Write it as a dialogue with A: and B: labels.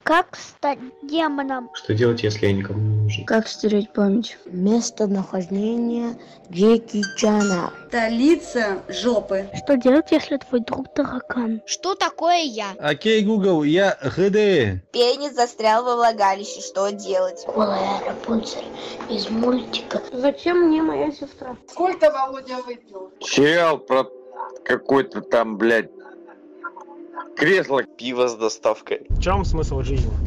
A: Как стать демоном?
B: Что делать, если я никому не нужен?
C: Как стереть память? Местонахождение Джеки Чана.
D: Столица жопы.
A: Что делать, если твой друг таракан?
E: Что такое я?
F: Окей, Google, я ХД.
G: Пенис застрял во влагалище. Что делать?
C: Голая Рапунцель из мультика.
A: Зачем мне моя сестра?
D: Сколько Володя выпил?
H: Сериал про какой-то там, блядь, кресло.
I: Пиво с доставкой.
J: В чем смысл жизни?